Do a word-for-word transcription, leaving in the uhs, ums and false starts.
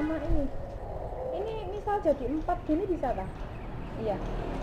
sama ini. Ini misal jadi empat gini bisa tak? Iya.